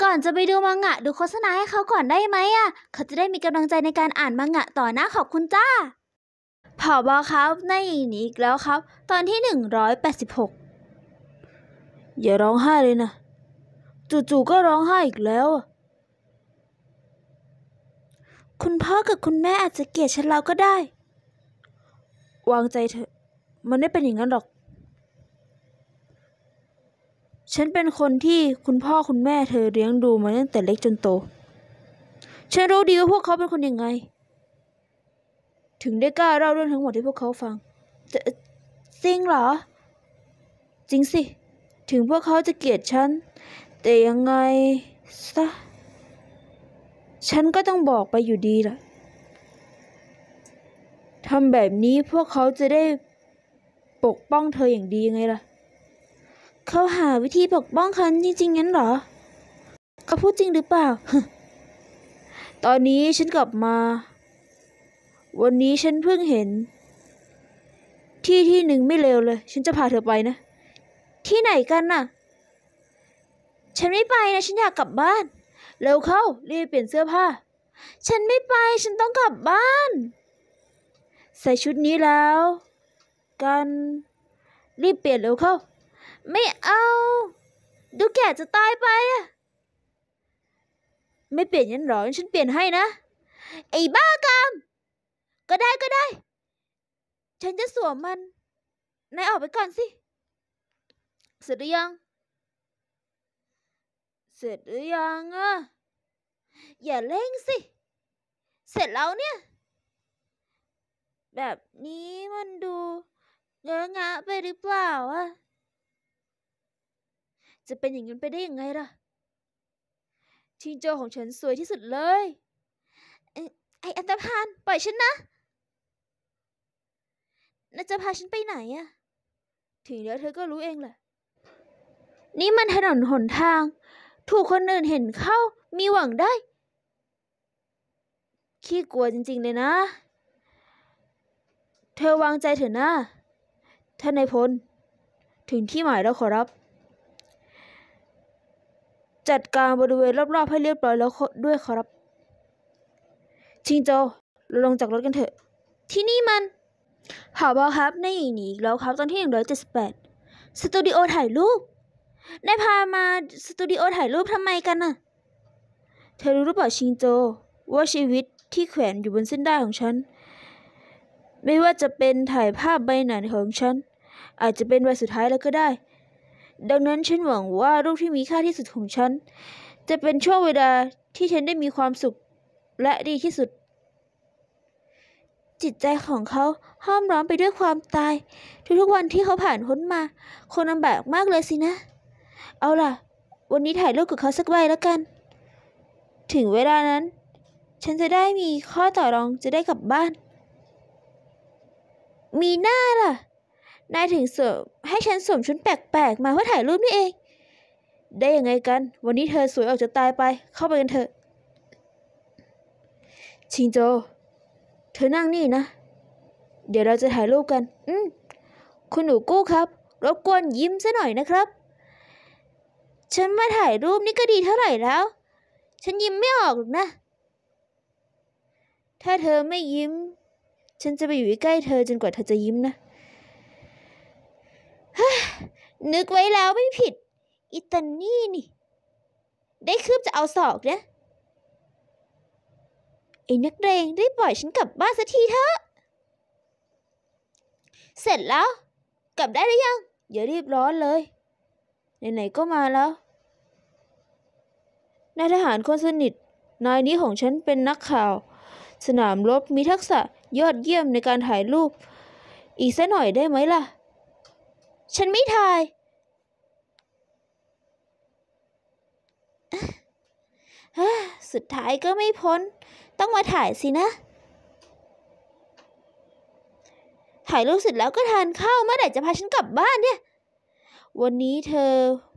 ก่อนจะไปดูมังงะดูโฆษณาให้เขาก่อนได้ไหมอ่ะเขาจะได้มีกำลังใจในการอ่านมังงะต่อนะขอบคุณจ้าผบ.ครับในอีกแล้วครับตอนที่186อย่าร้องไห้เลยนะจู่ๆก็ร้องไห้อีกแล้วคุณพ่อกับคุณแม่อาจจะเกลียดฉันแล้วก็ได้วางใจเถอะมันไม่เป็นอย่างนั้นหรอกฉันเป็นคนที่คุณพ่อคุณแม่เธอเลี้ยงดูมาตั้งแต่เล็กจนโตฉันรู้ดีว่าพวกเขาเป็นคนยังไงถึงได้กล้าเล่าเรื่องทั้งหมดให้พวกเขาฟังจริงเหรอจริงสิถึงพวกเขาจะเกลียดฉันแต่ยังไงซะฉันก็ต้องบอกไปอยู่ดีล่ะทำแบบนี้พวกเขาจะได้ปกป้องเธออย่างดีไงล่ะเขาหาวิธีปกป้องฉันจริงๆงั้นเหรอเขาพูดจริงหรือเปล่า ตอนนี้ฉันกลับมาวันนี้ฉันเพิ่งเห็นที่หนึ่งไม่เลวเลยฉันจะพาเธอไปนะที่ไหนกันน่ะฉันไม่ไปนะฉันอยากกลับบ้านเร็วเข้ารีบเปลี่ยนเสื้อผ้าฉันไม่ไปฉันต้องกลับบ้านใส่ชุดนี้แล้วกันรีบเปลี่ยนเร็วเข้าไม่เอาดูแก่จะตายไปอะไม่เปลี่ยนงั้นหรอฉันเปลี่ยนให้นะไอ้บ้ากามก็ได้ฉันจะสวมมันนายออกไปก่อนสิเสร็จหรือยังอะอย่าเร่งสิเสร็จแล้วเนี่ยแบบนี้มันดูเงอะงะไปหรือเปล่าอะจะเป็นอย่างนั้นไปได้ยังไงล่ะชิงโจของฉันสวยที่สุดเลยไออันธพาลปล่อยฉันนะน่าจะพาฉันไปไหนอะถึงแล้วเธอก็รู้เองแหละนี่มันถนนหนทางถูกคนอื่นเห็นเข้ามีหวังได้ขี้กลัวจริงๆเลยนะเธอวางใจเถอะนะท่านนายพลถึงที่หมายแล้วขอรับจัดการบริเวณรอบๆให้เรียบร้อยแล้วด้วยขอรับชิงโจเราลงจากรถกันเถอะที่นี่มันผบ.ครับนายหนีอีกแล้วครับตอนที่178สตูดิโอถ่ายรูปนายพามาสตูดิโอถ่ายรูปทำไมกันน่ะเธอรู้หรือเปล่าชิงโจว่าชีวิตที่แขวนอยู่บนเส้นได้ของฉันไม่ว่าจะเป็นถ่ายภาพใบหน้าของฉันอาจจะเป็นใบสุดท้ายแล้วก็ได้ดังนั้นฉันหวังว่ารูปที่มีค่าที่สุดของฉันจะเป็นช่วงเวลาที่ฉันได้มีความสุขและดีที่สุดจิตใจของเขาห้อมร้อนไปด้วยความตายทุกๆวันที่เขาผ่านพ้นมาคงลำบากมากเลยสินะเอาล่ะวันนี้ถ่ายรูปกับเขาสักใบแล้วกันถึงเวลานั้นฉันจะได้มีข้อต่อรองจะได้กลับบ้านมีหน้าล่ะนายถึงให้ฉันสวมชุดแปลกๆมาเพื่อถ่ายรูปนี่เองได้ยังไงกันวันนี้เธอสวยออกจะตายไปเข้าไปกันเถอะชิงโจเธอนั่งนี่นะเดี๋ยวเราจะถ่ายรูปกันคุณหนูกู้ครับรบกวนยิ้มซะหน่อยนะครับฉันมาถ่ายรูปนี่ก็ดีเท่าไหร่แล้วฉันยิ้มไม่ออกหรอกนะถ้าเธอไม่ยิ้มฉันจะไปอยู่ใกล้เธอจนกว่าเธอจะยิ้มนะนึกไว้แล้วไม่ผิดอิตานี่นี่ได้คืบจะเอาศอกนะไอ้นักเลงรีบปล่อยฉันกลับบ้านสักทีเถอะเสร็จแล้วกลับได้หรือยังอย่ารีบร้อนเลยไหนๆก็มาแล้วนายทหารคนสนิทนายนี้ของฉันเป็นนักข่าวสนามรบมีทักษะยอดเยี่ยมในการถ่ายรูปอีกสักหน่อยได้ไหมล่ะฉันไม่ถ่ายสุดท้ายก็ไม่พ้นต้องมาถ่ายสินะถ่ายรูปเสร็จแล้วก็ทานข้าวเมื่อไหร่จะพาฉันกลับบ้านเนี่ยวันนี้เธอ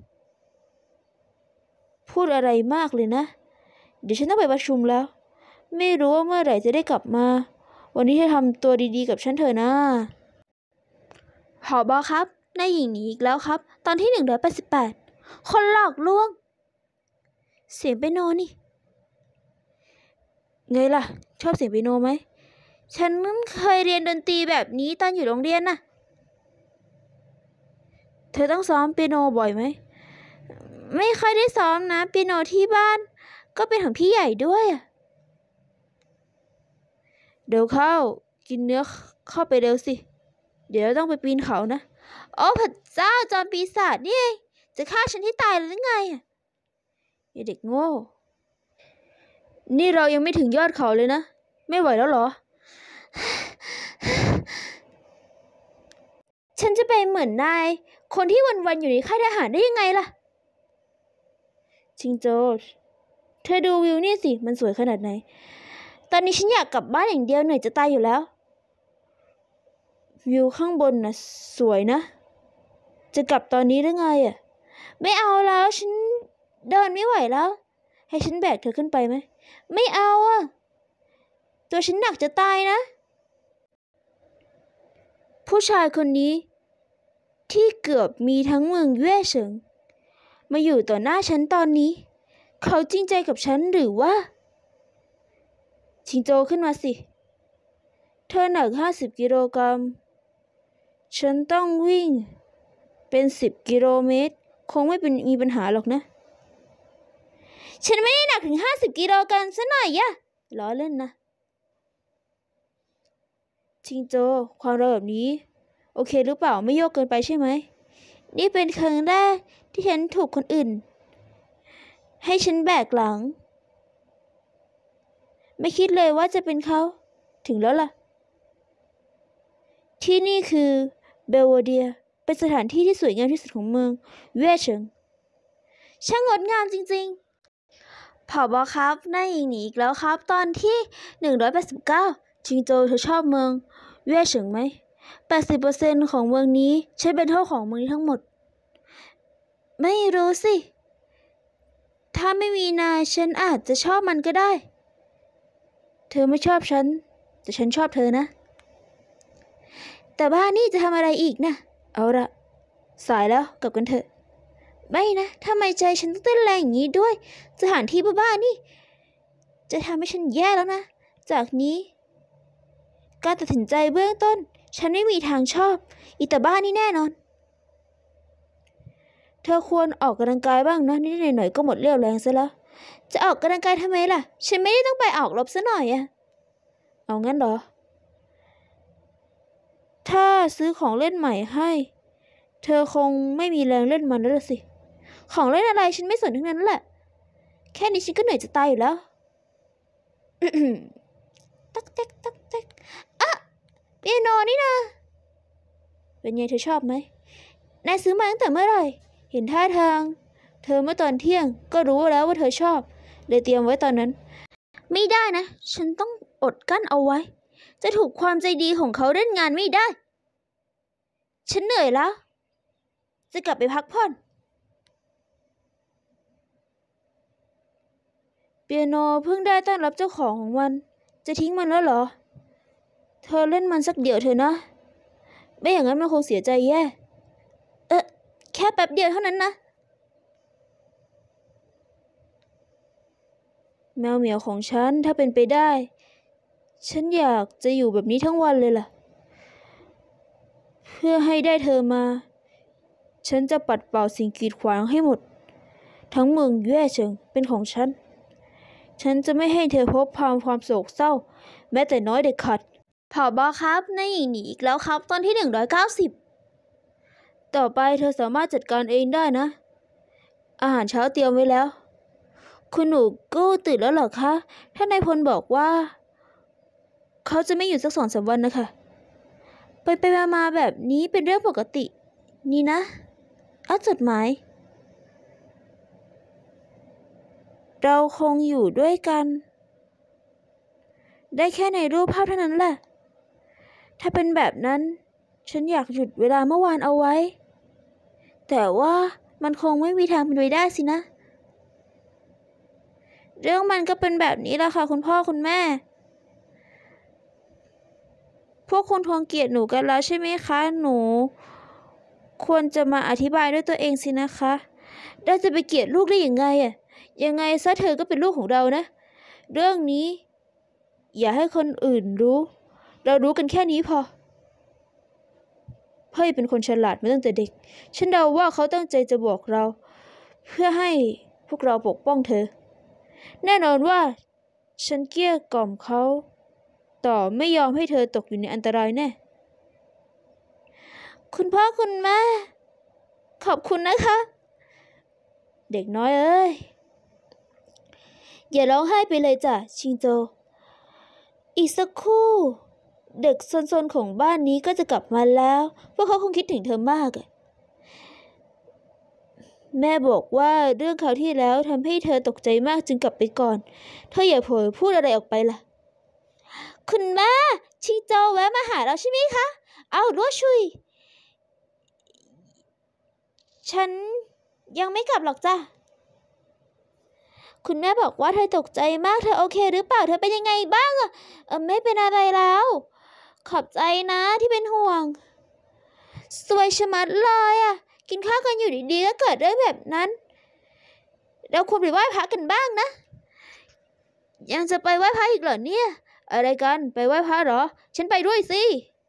พูดอะไรมากเลยนะเดี๋ยวฉันต้องไปประชุมแล้วไม่รู้ว่าเมื่อไหร่จะได้กลับมาวันนี้เธอทำตัวดีๆกับฉันเถอะนะผบ.ครับนายหญิงหนีอีกแล้วครับตอนที่188คนหลอกลวงเสียงเปียโนนี่ไงล่ะชอบเสียงเปียโนไหมฉันเคยเรียนดนตรีแบบนี้ตอนอยู่โรงเรียนน่ะเธอต้องซ้อมเปียโนบ่อยไหมไม่ค่อยได้ซ้อมนะเปียโนที่บ้านก็เป็นของพี่ใหญ่ด้วยเดี๋ยวเข้ากินเนื้อเข้าไปเร็วสิเดี๋ยวต้องไปปีนเขานะโอ้พระเจ้าจอมปีศาจนี่เองจะฆ่าฉันให้ตายหรือไงไอเด็กโง่นี่เรายังไม่ถึงยอดเขาเลยนะไม่ไหวแล้วเหรอฉันจะไปเหมือนนายคนที่วันๆอยู่ในค่ายทหารได้ยังไงล่ะชิงโจเธอดูวิวนี่สิมันสวยขนาดไหนตอนนี้ฉันอยากกลับบ้านอย่างเดียวเหนื่อยจะตายอยู่แล้ววิวข้างบนน่ะสวยนะจะกลับตอนนี้หรือไงไม่เอาแล้วฉันเดินไม่ไหวแล้วให้ฉันแบกเธอขึ้นไปไหมไม่เอาตัวฉันหนักจะตายนะผู้ชายคนนี้ที่เกือบมีทั้งเมืองเย่เฉิงมาอยู่ต่อหน้าฉันตอนนี้เขาจริงใจกับฉันหรือว่าชิงโจขึ้นมาสิเธอหนัก50 กิโลกรัมฉันต้องวิ่งเป็น10 กิโลเมตรคงไม่มีปัญหาหรอกนะฉันไม่ได้หนักถึง50 กิโลกรัมซะหน่อยล้อเล่นนะชิงโจความเร็วแบบนี้โอเคหรือเปล่าไม่โยกเกินไปใช่ไหมนี่เป็นครั้งแรกที่ฉันถูกคนอื่นให้ฉันแบกหลังไม่คิดเลยว่าจะเป็นเขาถึงแล้วล่ะที่นี่คือเบลวาเดียเป็นสถานที่ที่สวยงามที่สุดของเมืองเย่เฉิงช่างงดงามจริงๆผบ.ครับนายหญิงหนีอีกแล้วครับตอนที่189ชิงโจเธอชอบเมืองเย่เฉิงไหม80% ของเมืองนี้ใช้เป็นเท่าของเมืองนี้ทั้งหมดไม่รู้สิถ้าไม่มีนายฉันอาจจะชอบมันก็ได้เธอไม่ชอบฉันแต่ฉันชอบเธอนะแต่บ้านนี่จะทำอะไรอีกนะเอาละสายแล้วกลับกันเถอะไม่นะทำไมใจฉันต้องเต้นแรงอย่างนี้ด้วยสถานที่บ้าๆนี่จะทำให้ฉันแย่แล้วนะจากนี้การตัดสินใจเบื้องต้นฉันไม่มีทางชอบอีตาบ้านี่แน่นอนเธอควรออกกำลังกายบ้างนะนิดหน่อยๆก็หมดเรี่ยวแรงซะแล้วจะออกกำลังกายทำไมล่ะฉันไม่ได้ต้องไปออกรบซะหน่อยเอางั้นเหรอถ้าซื้อของเล่นใหม่ให้เธอคงไม่มีแรงเล่นมันแล้วสิของเล่นอะไรฉันไม่สนทั้งนั้นแหละแค่นี้ฉันก็เหนื่อยจะตายอยู่แล้ว ตักเต๊กตักเต๊กเปียโนนี่นะเป็นไงเธอชอบไหมนายซื้อมาตั้งแต่เมื่อไหร่เห็นท่าทางเธอเมื่อตอนเที่ยงก็รู้แล้วว่าเธอชอบเลยเตรียมไว้ตอนนั้นไม่ได้นะฉันต้องอดกั้นเอาไว้จะถูกความใจดีของเขาเล่นงานไม่ได้ฉันเหนื่อยแล้วจะกลับไปพักผ่อนเปียโนเพิ่งได้ต้อนรับเจ้าของมันจะทิ้งมันแล้วเหรอเธอเล่นมันสักเดี๋ยวเถอะนะไม่อย่างนั้นมันคงเสียใจแย่แค่แป๊บเดียวเท่านั้นนะแมวเหมียวของฉันถ้าเป็นไปได้ฉันอยากจะอยู่แบบนี้ทั้งวันเลยล่ะเพื่อให้ได้เธอมาฉันจะปัดเป่าสิ่งกีดขวางให้หมดทั้งเมืองเย่เฉิงเป็นของฉันจะไม่ให้เธอพบความโศกเศร้าแม้แต่น้อยเด็ดขาดผบ.ครับนายหญิงหนีอีกแล้วครับตอนที่190ต่อไปเธอสามารถจัดการเองได้นะอาหารเช้าเตรียมไว้แล้วคุณหนูกู้ตื่นแล้วเหรอคะท่านนายพลบอกว่าเขาจะไม่อยู่สัก2-3 วันนะคะไปมาแบบนี้เป็นเรื่องปกตินี่นะจดหมายเราคงอยู่ด้วยกันได้แค่ในรูปภาพเท่านั้นแหละถ้าเป็นแบบนั้นฉันอยากหยุดเวลาเมื่อวานเอาไว้แต่ว่ามันคงไม่มีทางเป็นไปได้สินะเรื่องมันก็เป็นแบบนี้แหละค่ะคุณพ่อคุณแม่พวกคุณทวงเกียรติหนูกันแล้วใช่ไหมคะหนูควรจะมาอธิบายด้วยตัวเองสินะคะเราจะไปเกลียดลูกได้ยังไงยังไงซะเธอก็เป็นลูกของเรานะ เรื่องนี้อย่าให้คนอื่นรู้ เรารู้กันแค่นี้พอพ่อเป็นคนฉลาดมาตั้งแต่เด็ก ฉันเดาว่าเขาตั้งใจจะบอกเรา เพื่อให้พวกเราปกป้องเธอ แน่นอนว่าฉันเกลี้ยกล่อมเขาต่อไม่ยอมให้เธอตกอยู่ในอันตรายแน่ คุณพ่อคุณแม่ ขอบคุณนะคะ เด็กน้อยเอ้ย อย่าร้องไห้ไปเลยจ้ะชิงโจ อีกสักครู่เด็กซนๆของบ้านนี้ก็จะกลับมาแล้วพวกเขาคงคิดถึงเธอมากอะแม่บอกว่าเรื่องคราวที่แล้วทำให้เธอตกใจมากจึงกลับไปก่อนเธออย่าเผลอพูดอะไรออกไปล่ะคุณแม่ชิงโจแวะมาหาเราใช่ไหมคะเอารั้วชุยฉันยังไม่กลับหรอกจ้ะคุณแม่บอกว่าเธอตกใจมากเธอโอเคหรือเปล่าเธอเป็นยังไงบ้างอะไม่เป็นอะไรแล้วขอบใจนะที่เป็นห่วงสวยชะมัดเลยอะกินข้าวกันอยู่ดีๆก็เกิดเรื่องแบบนั้นเราควรไปไหว้พระกันบ้างนะยังจะไปไหว้พระอีกเหรอเนี่ยอะไรกันไปไหว้พระเหรอฉันไปด้วยสิ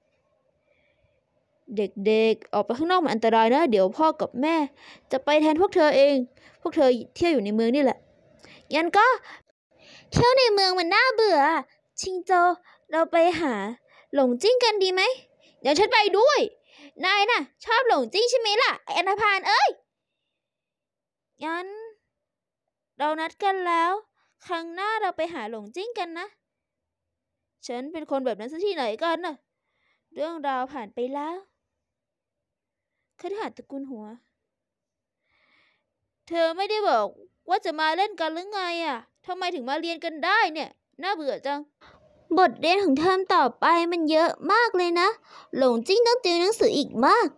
เด็กๆออกไปข้างนอกมันอันตรายนะเดี๋ยวพ่อกับแม่จะไปแทนพวกเธอเองพวกเธอเที่ยวอยู่ในเมืองนี่แหละงั้นก็เที่ยวในเมืองมันน่าเบื่อชิงโจเราไปหาหลงจิ้งกันดีไหมเดี๋ยวฉันไปด้วยนายน่ะชอบหลงจิ้งใช่ไหมล่ะไอ้อันธพาลเอ้ยงั้นเรานัดกันแล้วครั้งหน้าเราไปหาหลงจิ้งกันนะฉันเป็นคนแบบนั้นซะที่ไหนกันน่ะเรื่องราวผ่านไปแล้วคฤหาสน์ตระกูลหัวเธอไม่ได้บอกว่าจะมาเล่นกันหรือไงอ่ะทำไมถึงมาเรียนกันได้เนี่ยน่าเบื่อจังบทเรียนของเทอมต่อไปมันเยอะมากเลยนะหลงจิ้งต้องติวหนังสืออีกมาก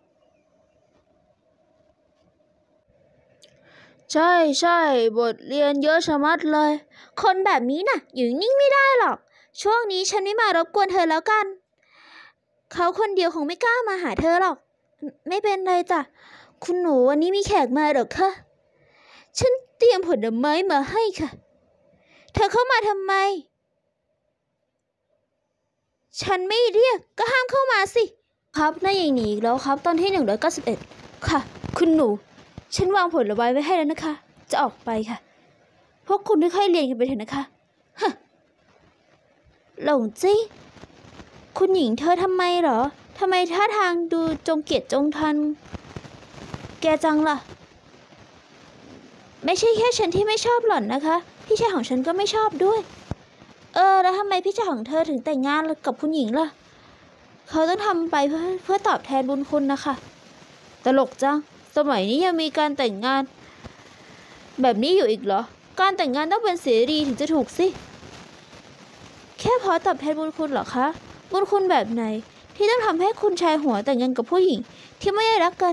ใช่บทเรียนเยอะชะมัดเลยคนแบบนี้น่ะอยู่นิ่งไม่ได้หรอกช่วงนี้ฉันไม่มารบกวนเธอแล้วกันเขาคนเดียวคงไม่กล้ามาหาเธอหรอกไม่เป็นไรจ้ะคุณหนูวันนี้มีแขกมาหรอคะฉันเตรียมผลไม้มาให้ค่ะเธอเข้ามาทำไมฉันไม่เรียกก็ห้ามเข้ามาสิครับนายอย่างหนีอีกแล้วครับตอนที่191ค่ะคุณหนูฉันวางผลไม้ไว้ให้แล้วนะคะจะออกไปค่ะพวกคุณค่อยๆเรียนกันไปเถอะนะคะฮะหลงจี้คุณหญิงเธอทำไมเหรอทำไมท่าทางดูจงเกลียดจงทันแกจังล่ะไม่ใช่แค่ฉันที่ไม่ชอบหล่อนนะคะพี่ชายของฉันก็ไม่ชอบด้วยแล้วทำไมพี่ชายของเธอถึงแต่งงานกับคุณหญิงล่ะเขาต้องทำไปเพื่อตอบแทนบุญคุณนะคะตลกจังสมัยนี้ยังมีการแต่งงานแบบนี้อยู่อีกเหรอการแต่งงานต้องเป็นเสรีถึงจะถูกสิแค่พอตอบแทนบุญคุณเหรอคะบุญคุณแบบไหนที่ต้องทำให้คุณชายหัวแต่งงานกับผู้หญิงที่ไม่ได้รักกัน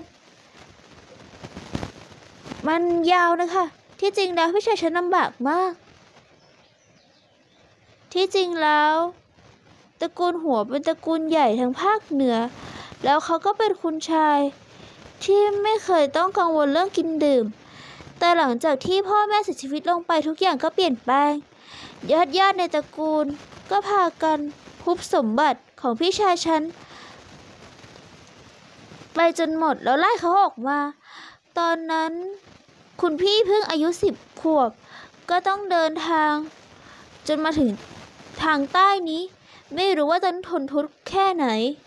มันยาวนะคะที่จริงแล้วพี่ชายฉันลำบากมากที่จริงแล้วตระกูลหัวเป็นตระกูลใหญ่ทางภาคเหนือแล้วเขาก็เป็นคุณชายที่ไม่เคยต้องกังวลเรื่องกินดื่มแต่หลังจากที่พ่อแม่เสียชีวิตลงไปทุกอย่างก็เปลี่ยนแปลงญาติในตระกูลก็พากันฮุบสมบัติของพี่ชายฉันไปจนหมดแล้วไล่เขาออกมาตอนนั้นคุณพี่เพิ่งอายุ10 ขวบก็ต้องเดินทางจนมาถึงทางใต้นี้ไม่รู้ว่าต้องทนทุกข์แค่ไหน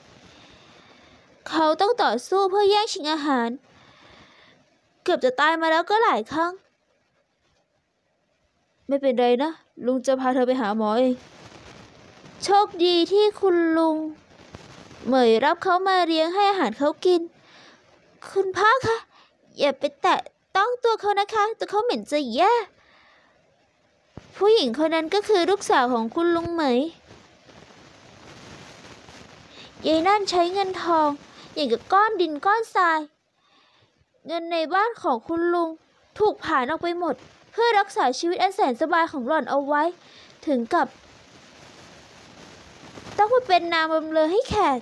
เขาต้องต่อสู้เพื่อแย่งชิงอาหารเกือบจะตายมาแล้วก็หลายครั้งไม่เป็นไรนะลุงจะพาเธอไปหาหมอเองโชคดีที่คุณลุงเหมยรับเขามาเลี้ยงให้อาหารเขากินคุณพ่อคะอย่าไปแตะต้องตัวเขานะคะตัวเขาเหม็นจะแย่ผู้หญิงคนนั้นก็คือลูกสาวของคุณลุงเหมยยายนั่นใช้เงินทองอย่างกับก้อนดินก้อนทรายเงินในบ้านของคุณลุงถูกผลาญออกไปหมดเพื่อรักษาชีวิตอันแสนสบายของหล่อนเอาไว้ถึงกับต้องมาเป็นนางบำเรอให้แขก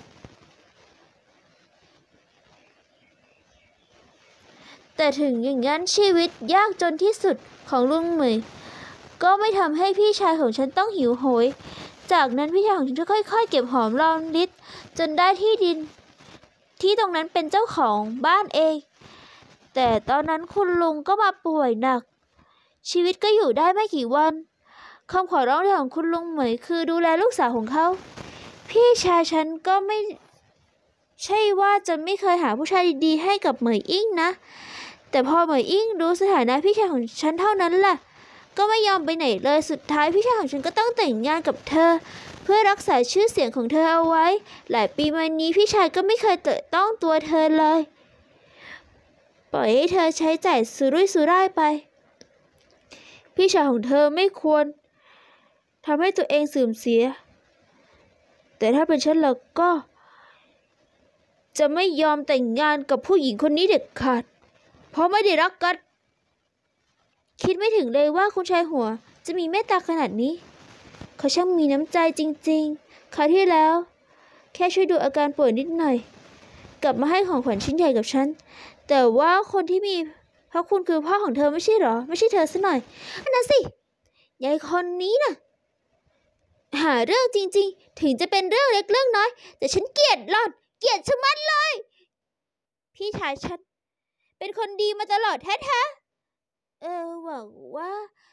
แต่ถึงอย่างนั้นชีวิตยากจนที่สุดของลุงเหมยก็ไม่ทำให้พี่ชายของฉันต้องหิวโหยจากนั้นพี่ชายของฉันก็ค่อยๆเก็บหอมรอมริบจนได้ที่ดินที่ตรงนั้นเป็นเจ้าของบ้านเองแต่ตอนนั้นคุณลุงก็มาป่วยหนักชีวิตก็อยู่ได้ไม่กี่วันคำขอร้องเรียนของคุณลุงเหมยคือดูแลลูกสาวของเขาพี่ชายฉันก็ไม่ใช่ว่าจะไม่เคยหาผู้ชายดีๆให้กับเหมยอิงนะแต่พอเหมยอิงรู้สถานะพี่ชายของฉันเท่านั้นแหละก็ไม่ยอมไปไหนเลยสุดท้ายพี่ชายของฉันก็ต้องแต่งงานกับเธอเพื่อรักษาชื่อเสียงของเธอเอาไว้หลายปีมานี้พี่ชายก็ไม่เคยแตะต้องตัวเธอเลยปล่อยให้เธอใช้จ่ายสุรุ่ยสุร่ายไปพี่ชายของเธอไม่ควรทำให้ตัวเองเสื่อมเสียแต่ถ้าเป็นฉันแล้วก็จะไม่ยอมแต่งงานกับผู้หญิงคนนี้เด็ดขาดเพราะไม่ได้รักกันคิดไม่ถึงเลยว่าคุณชายหัวจะมีเมตตาขนาดนี้เขาช่างมีน้ำใจจริงๆคราวที่แล้วแค่ช่วยดูอาการป่วยนิดหน่อยกลับมาให้ของขวัญชิ้นใหญ่กับฉันแต่ว่าคนที่มีพระคุณคือพ่อของเธอไม่ใช่หรอไม่ใช่เธอซะหน่อยอันนั้นสิยายคนนี้น่ะหาเรื่องจริงๆถึงจะเป็นเรื่องเล็กเรื่องน้อยแต่ฉันเกลียดหล่อนเกลียดชะมัดเลยพี่ชายฉันเป็นคนดีมาตลอดแท้ๆหวังว่า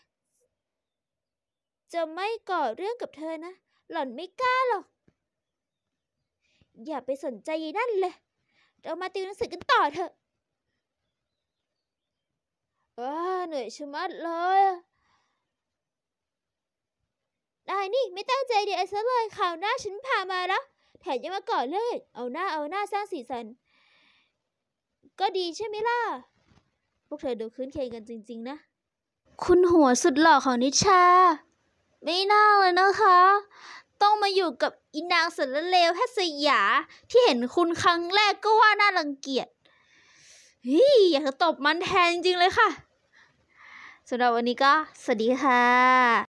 จะไม่ก่อเรื่องกับเธอนะหล่อนไม่กล้าหรอกอย่าไปสนใจยายนั่นเลยเรามาติวหนังสือกันต่อเถอะเหนื่อยชะมัดเลยได้นี่ไม่ตั้งใจเรียนซะเลยข่าวหน้าฉันพามาแล้วแถมยังมาก่อเรื่องเอาหน้าสร้างสีสันก็ดีใช่ไหมล่ะพวกเธอดูคืนเคงกันจริงๆนะคุณหัวสุดหล่อของนิชาไม่น่าเลยนะคะต้องมาอยู่กับอีนางสารเลวแพทย์สยาที่เห็นคุณครั้งแรกก็ว่าน่ารังเกียจอยากจะตบมันแทนจริงๆเลยค่ะสำหรับวันนี้ก็สวัสดีค่ะ